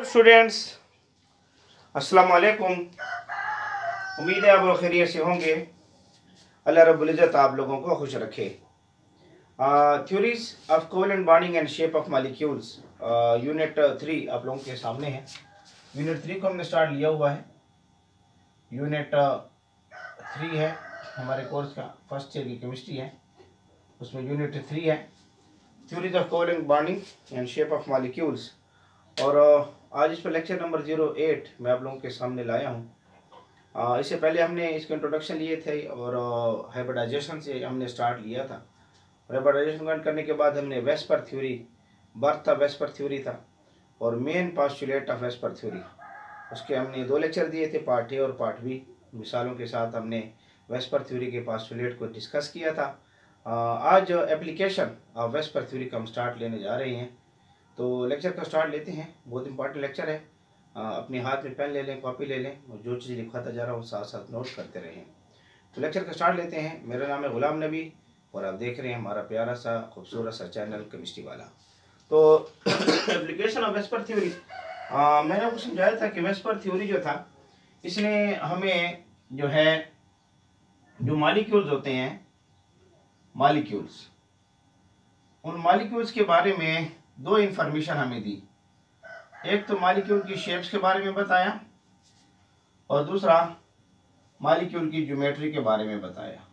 Students, अस्सलाम वालेकुम। उम्मीद है आप लोग खैरियत से होंगे। अल्लाह रब्बुल इज़्ज़त आप लोगों को खुश रखे। Theories of covalent bonding and shape of molecules, unit 3 आप लोगों के सामने है। यूनिट 3 को हमने स्टार्ट लिया हुआ है। यूनिट 3 है हमारे कोर्स का, फर्स्ट ईयर की केमिस्ट्री है, उसमें यूनिट 3 है theories of covalent bonding and shape of molecules. और आज इस पर लेक्चर नंबर 08 मैं आप लोगों के सामने लाया हूँ। इससे पहले हमने इसके इंट्रोडक्शन लिए थे और हाइब्रिडाइजेशन से हमने स्टार्ट लिया था। हाइब्रिडाइजेशन करने के बाद हमने VSEPR theory, birth of VSEPR theory था और main postulate of VSEPR theory, उसके हमने 2 लेक्चर दिए थे, पार्ट ए और पार्ट बी। मिसालों के साथ हमने वेस्पर थ्योरी के पोस्टुलेट को डिस्कस किया था। आज एप्लीकेशन ऑफ वेस्पर थ्योरी का हम स्टार्ट लेने जा रहे हैं। तो लेक्चर का स्टार्ट लेते हैं। बहुत इंपॉर्टेंट लेक्चर है। अपने हाथ में पेन ले लें, कॉपी ले लें और जो चीज़ लिखवाता जा रहा हूँ साथ साथ नोट करते रहें। तो लेक्चर का स्टार्ट लेते हैं। मेरा नाम है गुलाम नबी और आप देख रहे हैं हमारा प्यारा सा खूबसूरत सा चैनल केमिस्ट्री वाला। तो एप्लीकेशन ऑफ वेस्पर थ्योरी, मैंने आपको समझाया था कि वेस्पर थ्योरी जो था, इसने हमें जो है जो मॉलिक्यूल्स होते हैं, मॉलिक्यूल्स, उन मॉलिक्यूल्स के बारे में 2 इंफॉर्मेशन हमें दी। एक तो मॉलिक्यूल की शेप्स के बारे में बताया और दूसरा मॉलिक्यूल की ज्योमेट्री के बारे में बताया।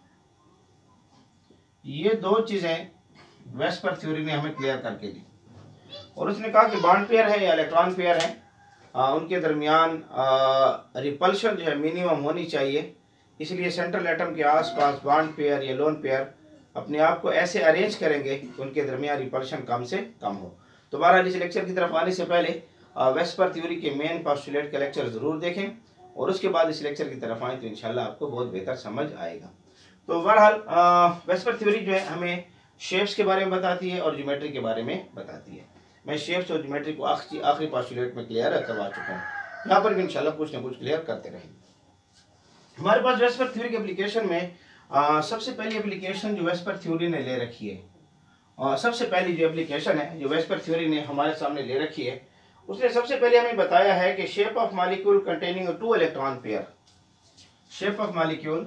ये 2 चीज़ें वेस्पर थ्योरी ने हमें क्लियर करके दी और उसने कहा कि बॉन्ड पेयर है या इलेक्ट्रॉन पेयर है, उनके दरमियान रिपल्शन जो है मिनिमम होनी चाहिए। इसलिए सेंट्रल एटम के आसपास बॉन्ड पेयर या लोन पेयर अपने आप को ऐसे अरेंज करेंगे कि उनके दरमियान रिपल्शन कम से कम हो। तो बहरहाल इस लेक्चर की तरफ आने से पहले वेस्पर थ्योरी के मेन पोस्टुलेट का लेक्चर ज़रूर देखें और उसके बाद इस लेक्चर की तरफ आएँ तो इंशाल्लाह आपको बहुत बेहतर समझ आएगा। तो बहरहाल वेस्पर थ्योरी जो है हमें शेप्स के बारे में बताती है और ज्योमेट्री के बारे में बताती है। मैं शेप्स और ज्योमेट्री को आखिरी पोस्टुलेट में क्लियर करवा चुका हूँ। यहाँ पर भी इंशाल्लाह कुछ ना कुछ क्लियर करते रहेंगे। हमारे पास वेस्पर थ्योरी के एप्लीकेशन में सबसे पहली एप्लीकेशन जो वेस्पर थ्योरी ने ले रखी है, सबसे पहली जो एप्लीकेशन है जो वेस्पर थ्योरी ने हमारे सामने ले रखी है, उसने सबसे पहले हमें बताया है कि shape of molecule containing 2 electron pair. Shape of molecule,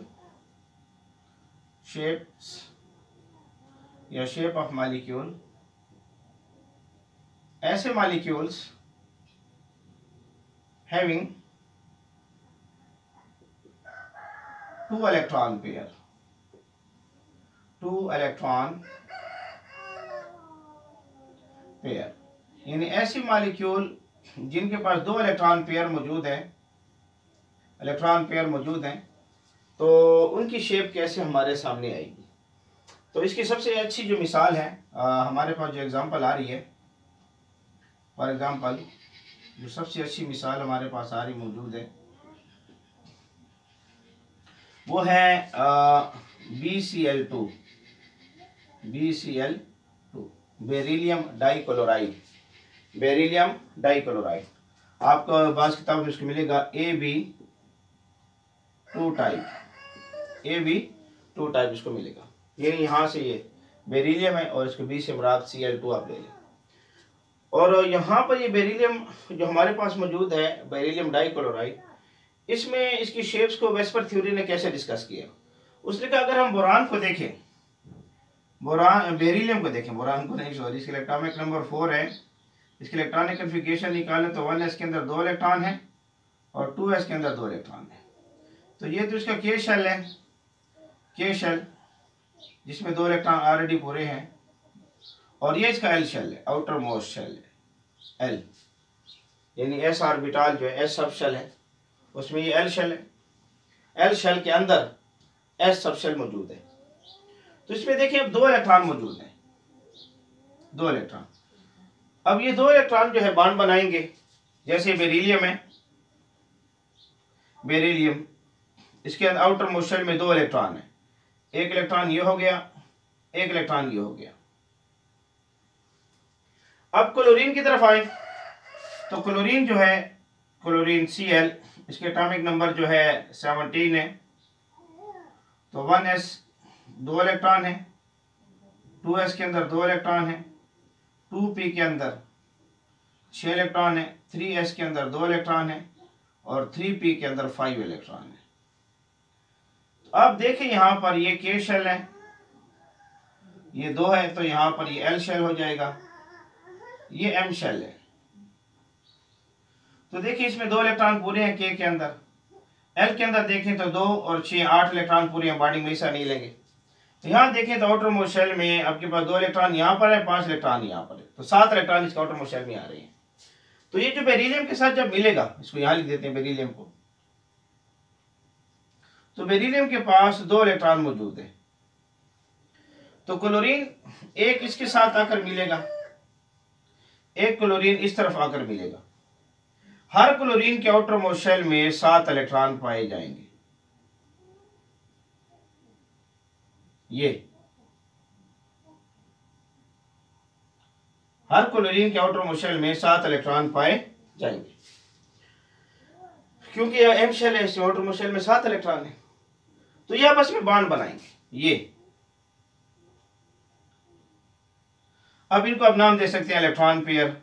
shapes या शेप ऑफ मॉलिक्यूल, ऐसे molecules having 2 electron pair, 2 electron pair, यानी ऐसी मॉलिक्यूल जिनके पास 2 इलेक्ट्रॉन पेयर मौजूद हैं, तो उनकी शेप कैसे हमारे सामने आएगी। तो इसकी सबसे अच्छी जो मिसाल है, हमारे पास जो एग्जांपल आ रही है, फॉर एग्जांपल जो सबसे अच्छी मिसाल हमारे पास आ रही मौजूद है वो है BCl2, beryllium dichloride. Beryllium dichloride आपको बाज़ किताब में उसको मिलेगा AB2 टाइप, AB2 टाइप इसको मिलेगा। ये यहाँ से ये बेरिलियम है और इसको B से मुराद Cl2 आप ले लें। और यहाँ पर ये बेरिलियम जो हमारे पास मौजूद है, बेरिलियम डाइक्लोराइड, इसमें इसकी शेप्स को वेस्पर थ्योरी ने कैसे डिस्कस किया। उसने कहा अगर हम बोरान को देखें, बेरिलियम को देखें, बोरान को नहीं, सॉरी, इसके एटॉमिक नंबर 4 है। इसके इलेक्ट्रॉनिक कन्फिगरेशन निकालें तो 1s के अंदर 2 इलेक्ट्रॉन है और 2s के अंदर 2 इलेक्ट्रॉन है। तो ये तो इसका के शेल है, के शेल जिसमें 2 इलेक्ट्रॉन ऑलरेडी पूरे हैं, और ये इसका एल शेल है, आउटर मोस्ट शेल है, एल, यानी एस ऑर्बिटल जो है, एस सब शेल है, उसमें ये एल शेल है। एल शेल के अंदर एस सब शेल मौजूद है। तो इसमें देखिए अब 2 इलेक्ट्रॉन मौजूद हैं, 2 इलेक्ट्रॉन। अब ये 2 इलेक्ट्रॉन जो है बॉन्ड बनाएंगे। जैसे बेरिलियम है, बेरिलियम इसके अंदर आउटर मोस्ट शेल में 2 इलेक्ट्रॉन है, एक इलेक्ट्रॉन ये हो गया, एक इलेक्ट्रॉन ये हो गया। अब क्लोरीन की तरफ आए तो क्लोरीन जो है, क्लोरीन Cl, इसके एटॉमिक नंबर जो है 17 है। तो 1s 2 इलेक्ट्रॉन है, 2s के अंदर 2 इलेक्ट्रॉन है, 2p के अंदर 6 इलेक्ट्रॉन है, 3s के अंदर 2 इलेक्ट्रॉन है और 3p के अंदर 5 इलेक्ट्रॉन है। तो अब देखें यहाँ पर ये k शेल है, ये 2 है, तो यहाँ पर ये l शेल हो जाएगा, ये m शेल है। तो देखिए इसमें 2 इलेक्ट्रॉन पूरे हैं k के अंदर, l के अंदर देखें तो 2 और 6 8 इलेक्ट्रॉन पूरे हैं, बॉन्डिंग में हिस्सा नहीं लेंगे। तो यहाँ देखें तो आउटर मोस्ट शेल में आपके पास 2 इलेक्ट्रॉन यहाँ पर है, 5 इलेक्ट्रॉन यहाँ पर है, तो 7 इलेक्ट्रॉन इसके आउटर मोस्ट शेल में आ रहे हैं। तो ये जो बेरिलियम के साथ जब मिलेगा, इसको यहाँ लिख देते हैं बेरिलियम को, तो बेरिलियम के पास 2 इलेक्ट्रॉन मौजूद है, तो क्लोरीन एक इसके साथ आकर मिलेगा, एक क्लोरीन इस तरफ आकर मिलेगा। हर क्लोरीन के आउटर मोस्ट शेल में 7 इलेक्ट्रॉन पाए जाएंगे। ये हर क्लोरीन के आउटर मोस्ट शेल में 7 इलेक्ट्रॉन पाए जाएंगे, क्योंकि यह एम शेल है, इसमें आउटर मोस्ट शेल में 7 इलेक्ट्रॉन है। तो यह आपस में बॉन्ड बनाएंगे। ये अब इनको आप नाम दे सकते हैं इलेक्ट्रॉन पेयर।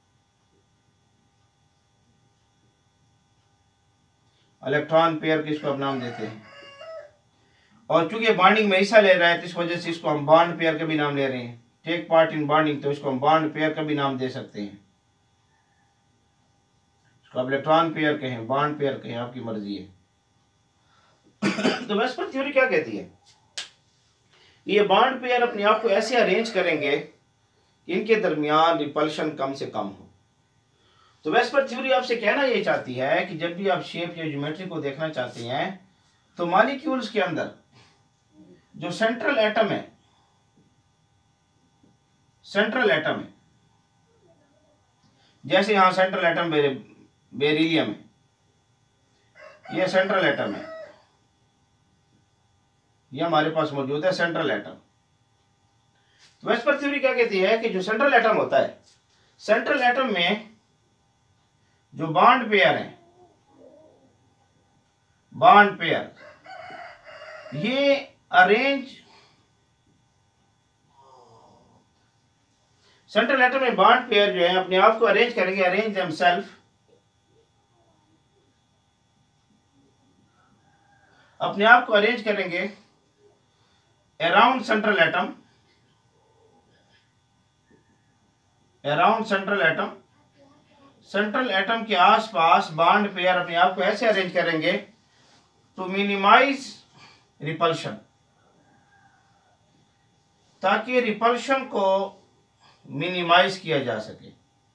इलेक्ट्रॉन पेयर किसको आप नाम देते हैं, और चूंकि बॉन्डिंग में हिस्सा ले रहा है तो इस वजह से इसको हम बॉन्ड पेयर का भी नाम ले रहे हैं, टेक पार्ट इन बॉन्डिंग, तो इसको हम बॉन्ड पेयर का भी नाम दे सकते हैं। इसको आप इलेक्ट्रॉन पेयर कहें, बॉन्ड पेयर कहें, आपकी मर्जी है। तो वेस्पर थ्योरी क्या कहती है, ये बॉन्ड पेयर अपने आप को ऐसे अरेंज करेंगे कि इनके दरमियान रिपल्शन कम से कम हो। तो वेस्पर थ्योरी आपसे कहना ये चाहती है कि जब भी आप शेप या ज्योमेट्री को देखना चाहते हैं तो मॉलिक्यूल्स के अंदर जो सेंट्रल एटम है, सेंट्रल एटम है, जैसे यहां सेंट्रल एटम बेरिलियम है, यह सेंट्रल एटम है, यह हमारे पास मौजूद है सेंट्रल एटम। तो वेस्पर थ्योरी क्या कहती है कि जो सेंट्रल एटम होता है, सेंट्रल एटम में जो बॉन्ड पेयर है, बॉन्ड पेयर ये अरेंज, सेंट्रल एटम में बॉन्ड पेयर जो है अपने आप को अरेंज करेंगे, अरेंज देमसेल्फ, अपने आप को अरेंज करेंगे around central atom, around central atom, central atom के आसपास बॉन्ड पेयर अपने आप को ऐसे अरेंज करेंगे टू मिनिमाइज रिपल्शन, ताकि रिपल्शन को मिनिमाइज किया जा सके,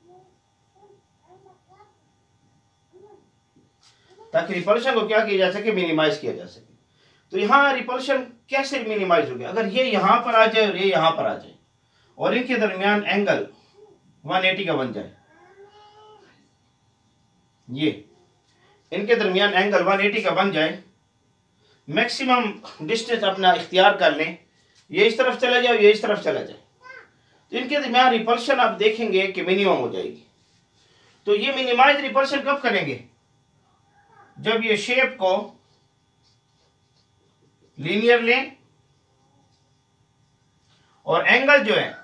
ताकि रिपल्शन को क्या किया जा सके, मिनिमाइज किया जा सके। तो यहां रिपल्शन कैसे मिनिमाइज होगा, अगर ये यहां पर आ जाए और ये यहां पर आ जाए और इनके दरमियान एंगल 180 का बन जाए, ये इनके दरमियान एंगल 180 का बन जाए, मैक्सिमम डिस्टेंस अपना इख्तियार कर लें, ये इस तरफ चला जाए, ये इस तरफ चला जाए, तो इनके दरमियान रिपल्शन आप देखेंगे कि मिनिमम हो जाएगी। तो ये मिनिमाइज रिपल्शन कब करेंगे, जब ये शेप को लीनियर लें और एंगल जो है,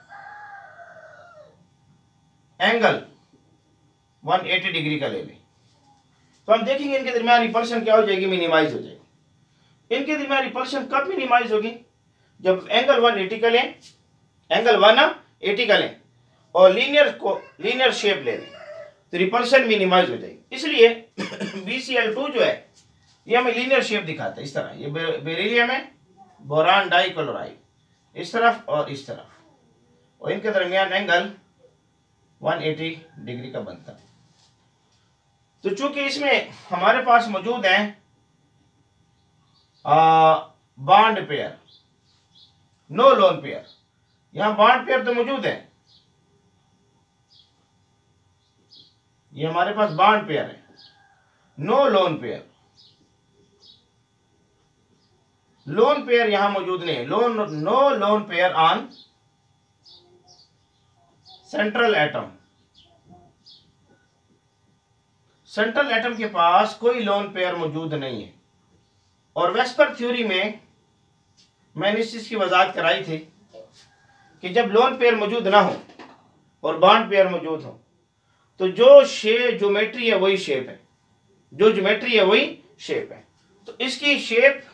एंगल 180 डिग्री का ले लें, तो हम देखेंगे इनके दरमियान रिपल्शन क्या हो जाएगी, मिनिमाइज हो जाएगी। इनके दरमियान रिपल्शन कब मिनिमाइज होगी, जब एंगल 180 का लें, एंगल 180 का लें और लीनियर शेप ले लें, तो रिपल्शन मिनिमाइज हो जाएगी। इसलिए BCl2 जो है ये हमें लीनियर शेप दिखाता है, इस तरह, ये बेरिलियम है, बोरान डाइक्लोराइड, इस तरफ और इस तरफ, और इनके दरमियान एंगल 180 डिग्री का बनता है। तो चूंकि इसमें हमारे पास मौजूद है bond pair, no lone pair, यहां बॉन्ड पेयर तो मौजूद है, ये हमारे पास बॉन्ड पेयर है, no lone pair, lone pair यहां मौजूद नहीं है, no lone pair on central atom, central atom के पास कोई लोन पेयर मौजूद नहीं है। और वेस्पर थ्योरी में मैंने इस चीज की वजाहत कराई थी कि जब लोन पेयर मौजूद ना हो और बॉन्ड पेयर मौजूद हो तो जो ज्योमेट्री है वही शेप है, जो ज्योमेट्री है वही शेप है। तो इसकी शेप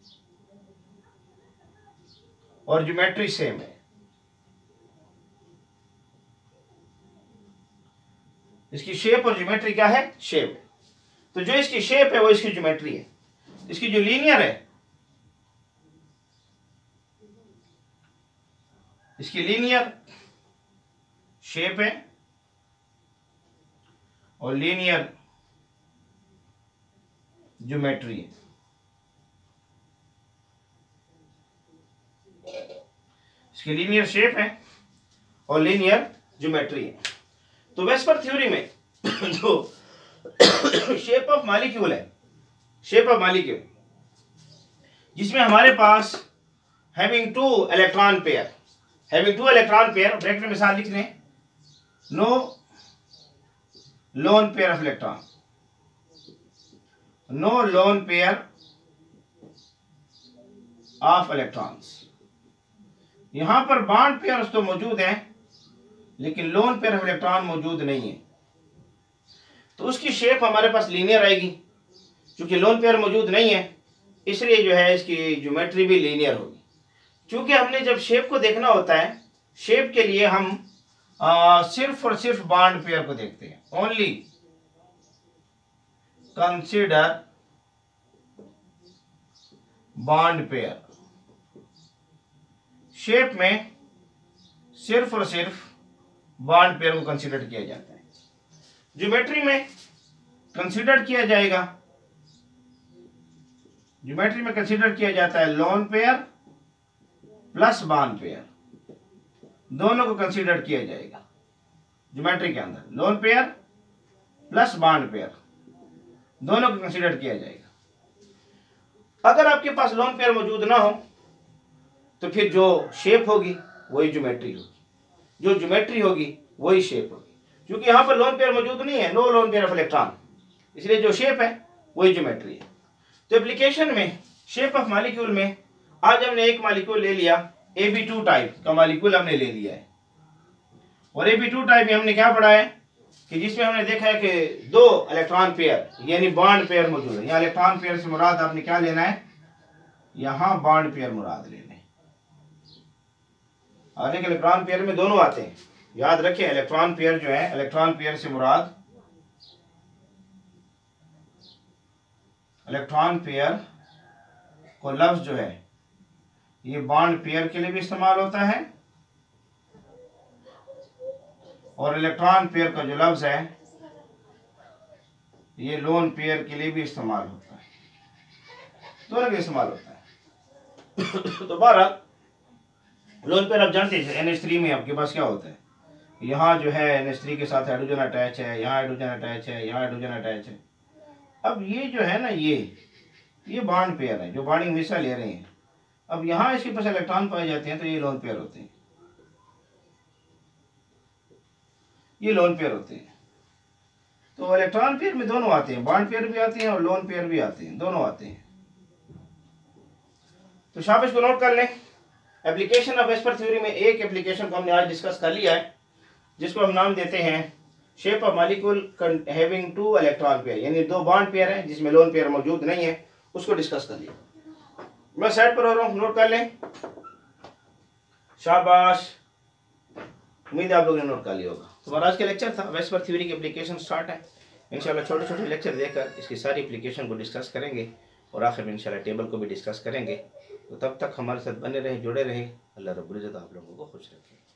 और ज्योमेट्री सेम है, इसकी शेप और ज्योमेट्री क्या है, शेप है। तो जो इसकी शेप है वो इसकी ज्योमेट्री है। इसकी जो लीनियर है, इसकी लीनियर शेप है और लीनियर ज्योमेट्री है। इसकी लीनियर शेप है और लीनियर ज्योमेट्री है। तो वेस्पर थ्योरी में जो शेप ऑफ मॉलिक्यूल है, शेप ऑफ मॉलिक्यूल जिसमें हमारे पास having two electron pair, having two electron pair, bracket में मिसाल लिख लें, no lone pair of electron, no lone pair of electrons. यहां पर बॉन्ड पेयर्स तो मौजूद हैं लेकिन लोन पेयर ऑफ इलेक्ट्रॉन मौजूद नहीं है, तो उसकी शेप हमारे पास लीनियर आएगी। क्योंकि लोन पेयर मौजूद नहीं है इसलिए जो है इसकी ज्योमेट्री भी लीनियर होगी। क्योंकि हमने जब शेप को देखना होता है, शेप के लिए हम सिर्फ और सिर्फ बॉन्ड पेयर को देखते हैं। Only consider bond pair. Shape में सिर्फ और सिर्फ बॉन्ड पेयर को कंसीडर किया जाता है। ज्योमेट्री में कंसीडर किया जाएगा, ज्योमेट्री में कंसीडर किया जाता है lone pair plus bond pair, दोनों को कंसीडर किया जाएगा ज्योमेट्री के अंदर। Lone pair plus bond pair दोनों को कंसीडर किया जाएगा। अगर आपके पास लोन पेयर मौजूद ना हो तो फिर जो शेप होगी वही ज्योमेट्री होगी, जो ज्योमेट्री होगी वही शेप होगी। क्योंकि यहां पर लोन पेयर मौजूद नहीं है, no lone pair of electron, इसलिए जो शेप है वही ज्योमेट्री है। तो एप्लीकेशन में शेप ऑफ मॉलिक्यूल में आज हमने एक मॉलिक्यूल ले लिया, Ab2 टाइप का मॉलिक्यूल हमने ले लिया है। और Ab2 टाइप में हमने क्या पढ़ा है कि जिसमें हमने देखा है कि दो इलेक्ट्रॉन पेयर यानी बॉन्ड पेयर मौजूद है। यहाँ इलेक्ट्रॉन पेयर से मुराद आपने क्या लेना है, यहाँ बॉन्ड पेयर मुराद लेना है। और एक इलेक्ट्रॉन पेयर में दोनों आते हैं, याद रखें। इलेक्ट्रॉन पेयर जो है, इलेक्ट्रॉन पेयर से मुराद इलेक्ट्रॉन पेयर को लफ्ज जो है ये बॉन्ड पेयर के लिए भी इस्तेमाल होता है और इलेक्ट्रॉन पेयर का जो लफ्ज है ये लोन पेयर के लिए भी इस्तेमाल होता है, दोनों के इस्तेमाल होता है। तो बहरहाल लोन पेयर आप जानते हैं NH3 में आपके पास क्या होता है, यहाँ जो है NH3 के साथ हाइड्रोजन अटैच है, यहाँ हाइड्रोजन अटैच है, यहाँ हाइड्रोजन अटैच है। अब ये जो है ना ये बॉन्ड पेयर है जो बॉन्डिंग हमेशा ले रहे हैं। अब यहाँ इसके पास इलेक्ट्रॉन पाए जाते हैं तो ये लोन पेयर होते हैं, ये लोन पेयर होते हैं। तो इलेक्ट्रॉन पेयर में दोनों आते हैं, बॉन्ड पेयर भी आते हैं और लोन पेयर भी आते हैं, दोनों आते हैं। तो शाबाश को नोट कर लें। एप्लीकेशन ऑफ वेस्पर थ्योरी में एक एप्लीकेशन को हमने आज डिस्कस कर लिया है जिसको हम नाम देते हैं shape of molecule having two electron pair, यानी दो बॉन्ड पेयर है जिसमें लोन पेयर मौजूद नहीं है, उसको डिस्कस कर लिया। मैं साइड पर हो रहा हूँ, नोट कर लें। शाबाश, उम्मीद है आप लोगों ने नोट कर लिया होगा। तो हमारा आज का लेक्चर था वेस्पर थ्योरी की एप्लीकेशन स्टार्ट है। इंशाल्लाह छोटे छोटे लेक्चर देकर इसकी सारी एप्लीकेशन को डिस्कस करेंगे और आखिर में इंशाल्लाह टेबल को भी डिस्कस करेंगे। तो तब तक हमारे साथ बने रहे, जुड़े रहे। अल्लाह रब्बुल इज्जत आप लोगों को खुश रखे।